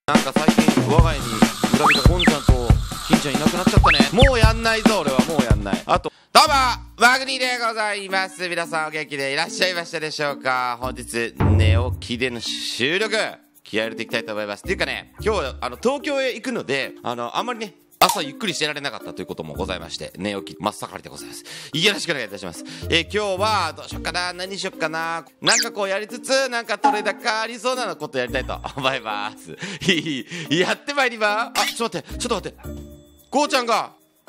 なんか最近我が家に村人ゴンちゃんと金ちゃんいなくなっちゃったね。もうやんないぞ、俺はもうやんない。あとどうもマグニーでございます。皆さんお元気でいらっしゃいましたでしょうか。本日寝起きでの収録気合い入れていきたいと思います。っていうかね、今日東京へ行くのであんまりね朝ゆっくりしてられなかったということもございまして、寝起き真っ盛りでございます。よろしくお願いいたします。今日はどうしよっかな、何しよっかな、なんかこうやりつつなんか取れ高ありそうなことやりたいと思います。やってまいります。ちょっと待って、ゴーちゃんが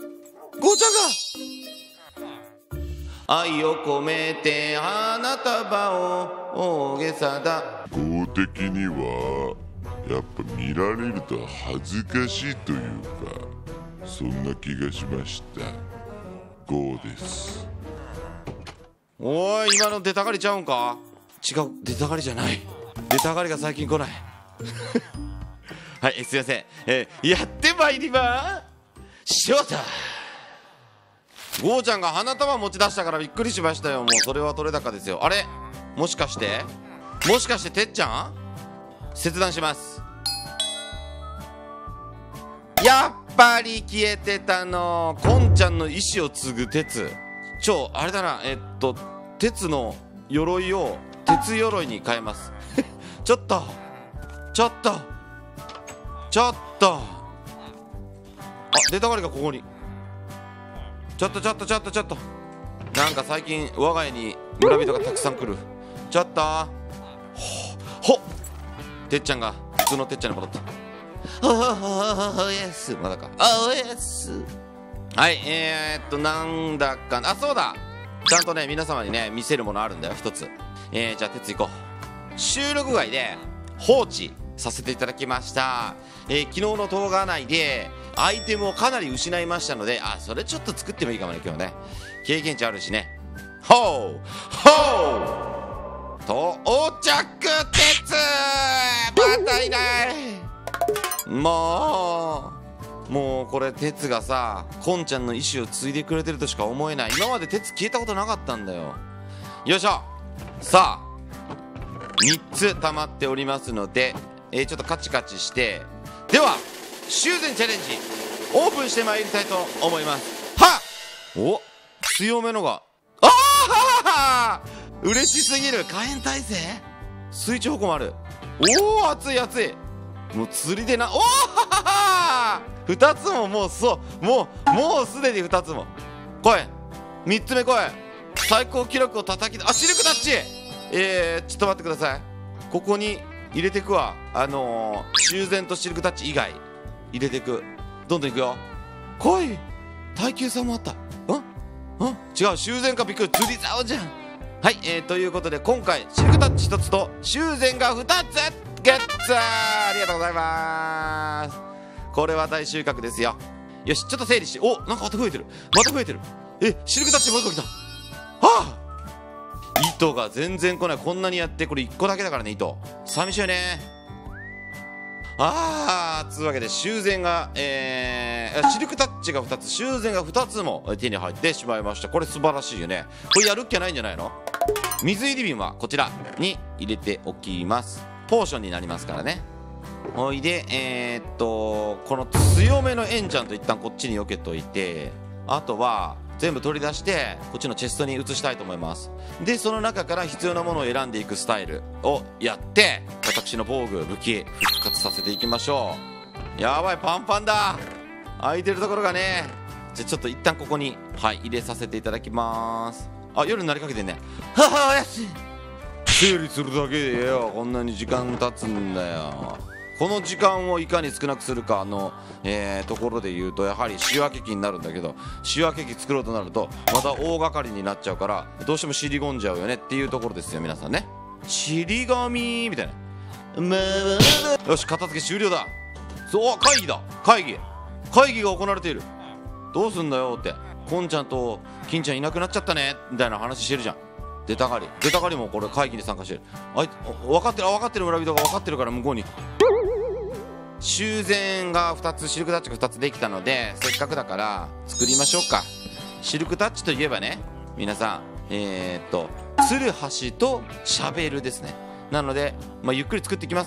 愛を込めて花束を大げさだ。 公的にはやっぱ見られると恥ずかしいというか、そんな気がしました。ゴーです。 おい、今の出たがりちゃうんか。違う、出たがりじゃない。出たがりが最近来ないはい、すいません、やってまいります翔太。ゴーちゃんが花束持ち出したからびっくりしましたよ。もうそれは取れ高ですよ。あれ、もしかしててっちゃん切断します。やっぱり消えてたの。こんちゃんの意志を継ぐ鉄。あれだな、鉄の鎧を鉄鎧に変えますちょっと出たがりがここに。ちょっとなんか最近我が家に村人がたくさん来る。ちょっとてっちゃんが普通のてっちゃんに戻った。おやすまだか。おやす。はい、なんだかな。そうだ、ちゃんとね皆様にね見せるものあるんだよ一つ。じゃあ鉄行こう。収録外で放置させていただきました。昨日の動画内でアイテムをかなり失いましたので、それちょっと作ってもいいかもね今日ね。経験値あるしね。到着鉄またいない。もうこれ鉄がさ、こんちゃんの意思を継いでくれてるとしか思えない。今まで鉄消えたことなかったんだよ。よいしょ。さあ3つ溜まっておりますので、ちょっとカチカチして、では修繕チャレンジオープンしてまいりたいと思います。お、強めのが嬉しすぎる。火炎耐性水中歩行もある。熱いもう釣りでな。2つももうすでに2つも。来い、3つ目来い。最高記録を叩きシルクタッチ。ちょっと待ってください。ここに入れてくわ。修繕とシルクタッチ以外入れてく。どんどんいくよ。来い。耐久差もあった。違う、修繕か。びっくり、釣り竿じゃん。はい、ということで今回シルクタッチ1つと修繕が2つゲッツ。ありがとうございます。これは大収穫ですよ。よし、ちょっと整理して。なんかまた増えてる。シルクタッチもう1個来た。糸が全然来ない。こんなにやってこれ1個だけだからね。糸寂しいよね。つうわけで修繕がシルクタッチが2つ、修繕が2つも手に入ってしまいました。これ素晴らしいよね。これやるっきゃないんじゃないの。水入り瓶はこちらに入れておきます。ポーションになりますからね。ほいでこの強めのエンチャント一旦こっちに避けといて、あとは全部取り出してこっちのチェストに移したいと思います。でその中から必要なものを選んでいくスタイルをやって、私の防具武器復活させていきましょう。やばい、パンパンだ。空いてるところがね。じゃあちょっと一旦ここに入れさせていただきます。夜になりかけてんね。おやすい。整理するだけでよこんなに時間経つんだよ。この時間をいかに少なくするかの、ところで言うと、やはり仕分け機になるんだけど、仕分け機作ろうとなるとまた大掛かりになっちゃうから、どうしても尻込んじゃうよねっていうところですよ皆さんね。尻込みみたいな。よし、片付け終了だ。会議だ。会議が行われている。どうすんだよって。こんちゃんと金ちゃんいなくなっちゃったねみたいな話してるじゃん。出たがりもこれ会議に参加してる。分かってる村人が分かってるから向こうに。修繕が2つ、シルクタッチが2つできたので、せっかくだから作りましょうか。シルクタッチといえばね、皆さんツルハシとシャベルですね。なので、ゆっくり作っていきますよ。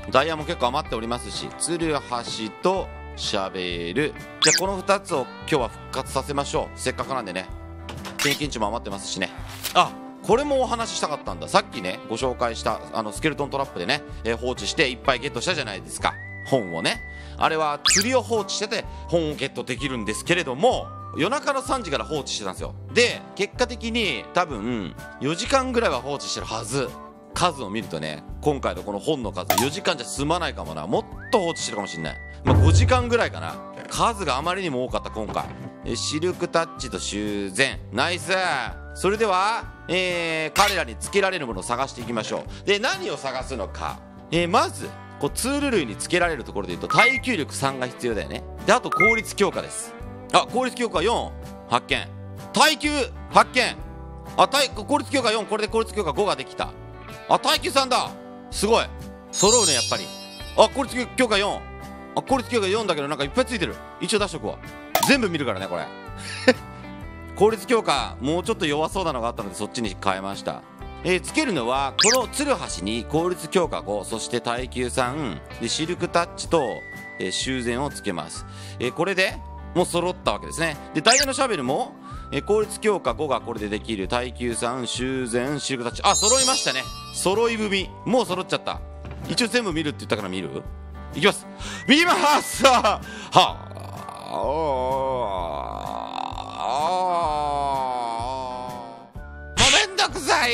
ダイヤも結構余っておりますし、ツルハシとシャベル、じゃあこの2つを今日は復活させましょう。せっかくなんでね。経験値も余ってますしね。あ、これもお話ししたかったんだ。さっきねご紹介したスケルトントラップでね、放置していっぱいゲットしたじゃないですか、本をね。あれは釣りを放置してて本をゲットできるんですけれども、夜中の3時から放置してたんですよ。で結果的に多分4時間ぐらいは放置してるはず。数を見るとね、今回のこの本の数4時間じゃ済まないかもな。もっと放置してるかもしれない。5時間ぐらいかな。数があまりにも多かった今回。シルクタッチと修繕、ナイス。それでは、彼らにつけられるものを探していきましょう。で何を探すのか、まずこうツール類につけられるところでいうと耐久力3が必要だよね。であと効率強化です。あ、効率強化4発見、耐久発見、効率強化4、これで効率強化5ができた。あ、耐久3だ、すごい揃うねやっぱり。あ、効率強化4、あ、効率強化4だけどなんかいっぱいついてる。一応出しとくわ、全部見るからねこれ効率強化もうちょっと弱そうなのがあったのでそっちに変えました。つけるのはこのツルハシに効率強化5、そして耐久3でシルクタッチと、修繕をつけます。これでもう揃ったわけですね。でダイヤのシャベルも効率強化5がこれでできる、耐久3、修繕、シルクタッチ、あ、揃いましたね。揃い踏み、もう揃っちゃった。一応全部見るって言ったから見る、いきます、見ます。はあ、もうめんどくさい、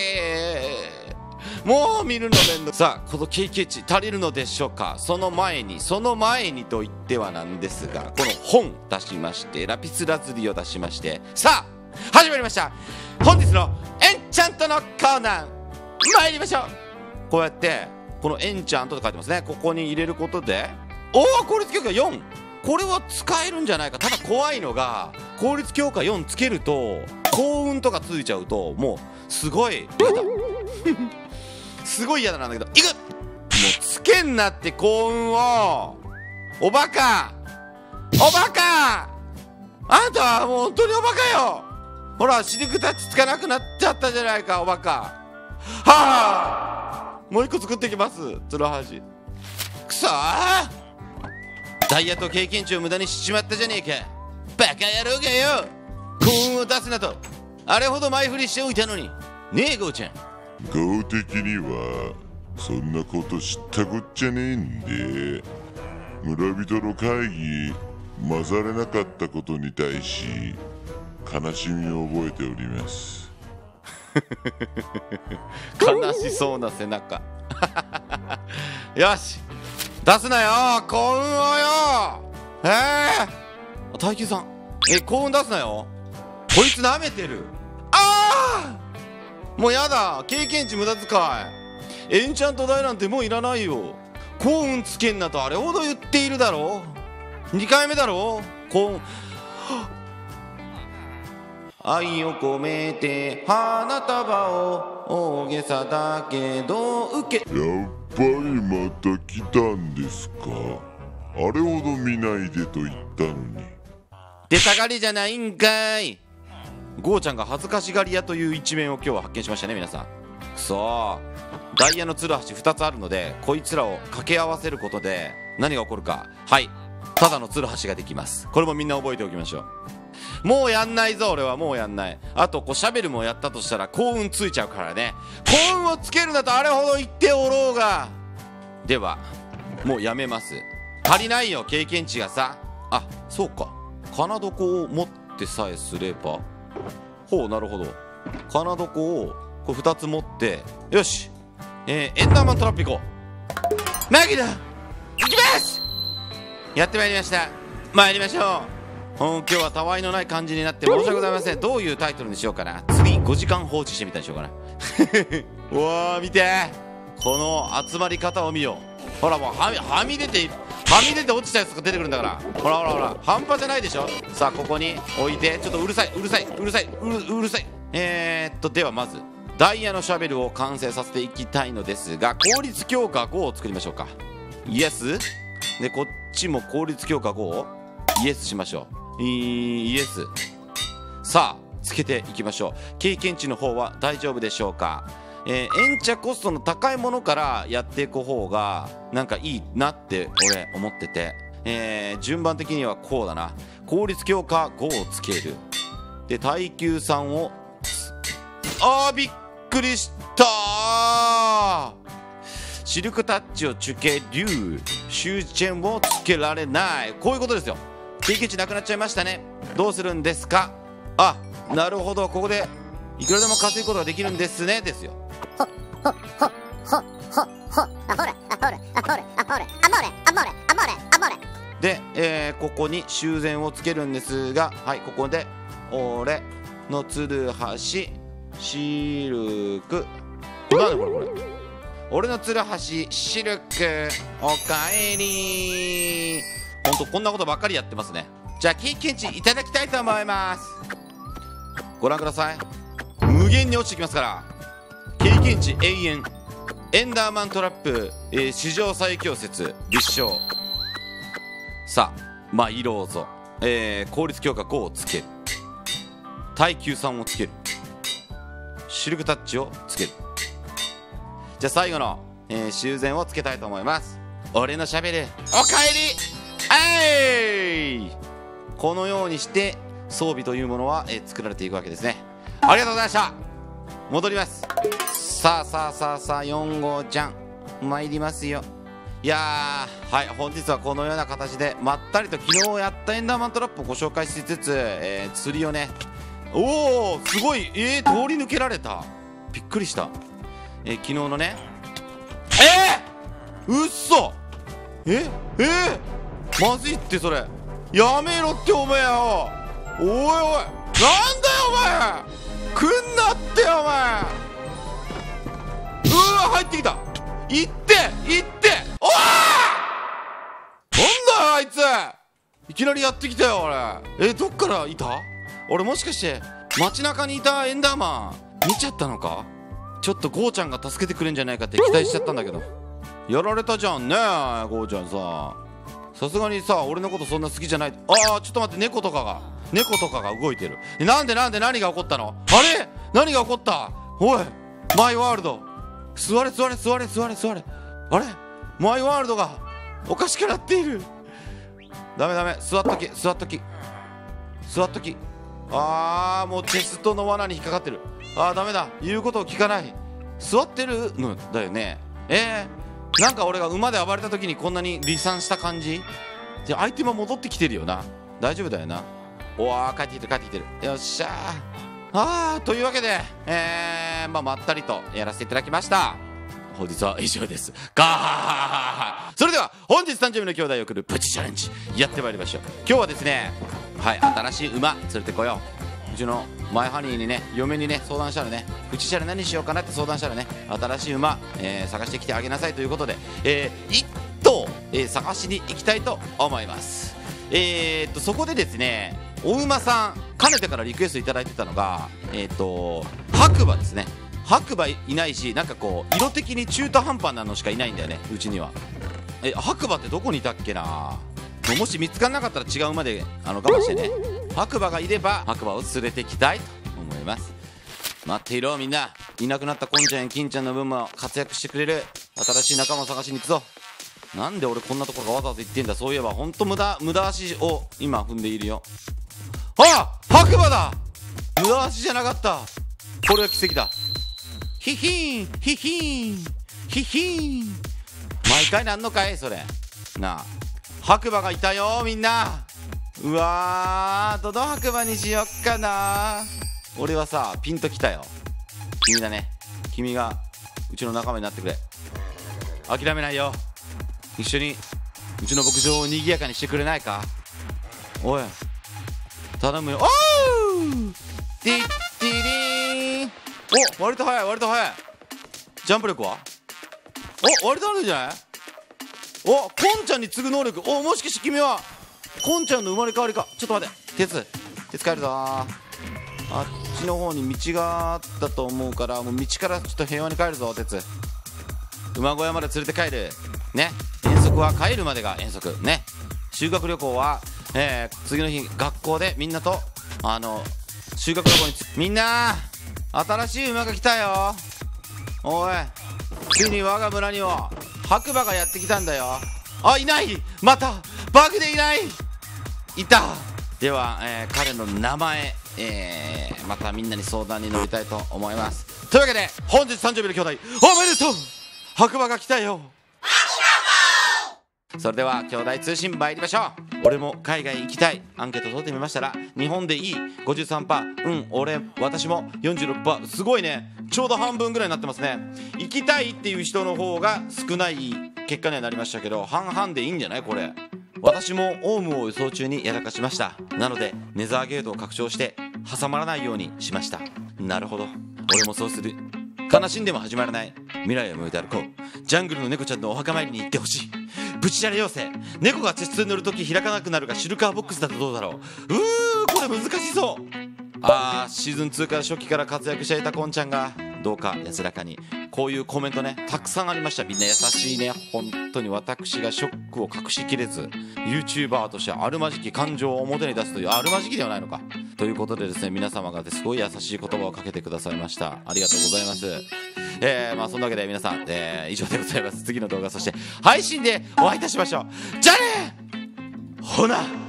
もう見るのめんどくさい。この経験値足りるのでしょうか。その前にと言ってはなんですが、この本出しまして、ラピスラズリを出しまして、さあ始まりました、本日のエンチャントのコーナー参りましょう。こうやってこのエンチャントと書いてますね。ここに入れることで、おお、効率強化4、これは使えるんじゃないか。ただ怖いのが効率強化4つけると幸運とかついちゃうともうすごい嫌だすごい嫌だなんだけど、いく、もうつけんなって幸運を。おバカ、おバカ、あんたはもう本当におバカよ。ほらシルクタッチつかなくなっちゃったじゃないか、おバカ。はあ、もう一個作ってきます、ツルハシ。くそー、ダイヤと経験値を無駄にしちまったじゃねえか、バカ野郎がよ。幸運を出すなとあれほど前振りしておいたのにねえ、ゴーちゃん。 ゴー的にはそんなこと知ったこっちゃねえんで、村人の会議混ざれなかったことに対し悲しみを覚えております悲しそうな背中よし出すなよ幸運をよ。耐久さん、幸運出すなよ。こいつ舐めてる。ああ、もうやだ、経験値無駄遣い。エンチャント代なんてもういらないよ。幸運つけんなとあれほど言っているだろう。2回目だろ幸運。愛を込めて花束を大げさだけど受け。 やっぱりまた来たんですか。あれほど見ないでと言ったのに。 出たがりじゃないんかい。ゴーちゃんが恥ずかしがり屋という一面を今日は発見しましたね皆さん。くそー、ダイヤのツルハシ2つあるのでこいつらを掛け合わせることで何が起こるか、はい、ただのツルハシができます。これもみんな覚えておきましょう。もうやんないぞ俺は、もうやんない。あとこうシャベルもやったとしたら幸運ついちゃうからね。幸運をつけるなとあれほど言っておろうが。ではもうやめます。足りないよ経験値がさ。あ、そうか、金床を持ってさえすれば。ほう、なるほど。金床をこれ2つ持って、よし、エンダーマントラップ行こう。マギだ、行きます。やってまいりました。参りましょう。今日はたわいのない感じになって申し訳ございません。どういうタイトルにしようかな。次5時間放置してみたりしようかなうわー、見てこの集まり方を見よう。ほらもうはみ出て落ちたやつが出てくるんだから。ほらほらほら、半端じゃないでしょ。さあここに置いて、ちょっとうるさい。ではまずダイヤのシャベルを完成させていきたいのですが、効率強化5を作りましょうか。イエスで、こっちも効率強化5をイエスしましょう。イエス。さあつけていきましょう。経験値の方は大丈夫でしょうか。 延茶コストの高いものからやっていく方がなんかいいなって俺思ってて、順番的にはこうだな。効率強化5をつける。で耐久3をびっくりしたー。シルクタッチをつける。シューチェンをつけられない。こういうことですよ。経験値なくなっちゃいましたね。どうするんですか。なるほど、ここでいくらでも稼ぐことができるんですねですよ。で、ここに修繕をつけるんですが、はい、ここで俺のつるはしシルク、なんでこれ俺のつるはしシルクおかえり。ほんとこんなことばっかりやってますね。じゃあ経験値いただきたいと思います。ご覧ください。無限に落ちてきますから。経験値永遠。エンダーマントラップ、史上最強説立証。さあ色をぞ、効率強化5をつける。耐久3をつける。シルクタッチをつける。じゃあ最後の、修繕をつけたいと思います。俺のしゃべるおかえり。このようにして装備というものは、作られていくわけですね。ありがとうございました。戻ります。さあ4号ちゃん参りますよ。いやー、はい、本日はこのような形でまったりと昨日やったエンダーマントラップをご紹介しつつ、釣りをね、おおすごい、通り抜けられた。びっくりした。昨日のね、うっそ、まずいってそれ。やめろってお前よ。おいおい、なんだよお前、来んなってお前。入ってきた。行っておなんだよあいつ、いきなりやってきたよ俺。どっからいた。俺もしかして街中にいたエンダーマン見ちゃったのか。ちょっとゴーちゃんが助けてくれんじゃないかって期待しちゃったんだけど、やられたじゃんねゴーちゃんさ。さすがにさ俺のことそんな好きじゃない。ちょっと待って、猫とかが動いてる。なんで何が起こったの。あれ何が起こった。おいマイワールド、座れ。あれマイワールドがおかしくなっている。ダメ、座っとき。もうチェストの罠に引っかかってる。ダメだ、言うことを聞かない。座ってるのだよね。なんか俺が馬で暴れた時にこんなに離散した感じ。じゃあアイテムは戻ってきてるよな。大丈夫だよな。帰ってきてる。よっしゃー。というわけで、まったりとやらせていただきました。本日は以上です。それでは本日誕生日の兄弟を送るプチチャレンジやってまいりましょう。今日はですね、新しい馬連れてこよう。うちのマイハニーにね、嫁にね相談したらね、プチチャレ何しようかなって相談したらね、新しい馬、探してきてあげなさいということで、1頭、探しに行きたいと思います。そこでですね、お馬さんかねてからリクエストいただいてたのが白馬ですね。白馬いないし、なんかこう色的に中途半端なのしかいないんだよね、うちには。白馬ってどこにいたっけな。もし見つからなかったら違う馬で我慢してね。白馬がいれば白馬を連れてきたいと思います。待っていろみんな。いなくなったコンちゃんや金ちゃんの分も活躍してくれる新しい仲間を探しに行くぞ。なんで俺こんなところがわざわざ行ってんだ。そういえばほんと無駄足を今踏んでいるよ。白馬だ。無駄足じゃなかった。これは奇跡だ。ヒヒーン毎回なんのかいそれなあ。白馬がいたよみんな。うわー、どの白馬にしよっかな。俺はさピンときたよ。君だね。君がうちの仲間になってくれ。諦めないよ。一緒にうちの牧場を賑やかにしてくれないか。おい頼むよ。ティッティリーン。割と早い。ジャンプ力は割とあるんじゃない。コンちゃんに次ぐ能力。もしかして君はコンちゃんの生まれ変わりか。ちょっと待って、鉄帰るぞ。あっちの方に道があったと思うから、もう道からちょっと平和に帰るぞ。鉄馬小屋まで連れて帰るね。遠足は帰るまでが遠足ね。修学旅行は、次の日学校でみんなと修学旅行にみんな新しい馬が来たよ。 おい、ついに我が村にも白馬がやってきたんだよ。あ、いない、またバグでいない、いた。では、彼の名前、またみんなに相談に乗りたいと思います。というわけで本日誕生日の兄弟おめでとう、白馬が来たよ。それでは兄弟通信参りましょう。俺も海外行きたいアンケート取ってみましたら、日本でいい 53%、私も 46%、すごいね、ちょうど半分ぐらいになってますね。行きたいっていう人の方が少ない結果にはなりましたけど、半々でいいんじゃないこれ。私もオウムを予想中にやらかしました。なのでネザーゲートを拡張して挟まらないようにしました。なるほど、俺もそうする。悲しんでも始まらない未来を向いて歩こう。ジャングルの猫ちゃんのお墓参りに行ってほしい。ブチチャレ妖精、猫が鉄に乗るとき開かなくなるがシルカーボックスだとどうだろう。これ難しそう。シーズン2から初期から活躍していたコンちゃんがどうか安らかに。こういうコメントね、たくさんありました。みんな優しいね、本当に。私がショックを隠しきれず YouTuber としてあるまじき感情を表に出すという、あるまじきではないのかということでですね、皆様がすごい優しい言葉をかけてくださいました。ありがとうございます。そんなわけで皆さん、以上でございます。次の動画、そして配信でお会いいたしましょう。じゃあね、ほな。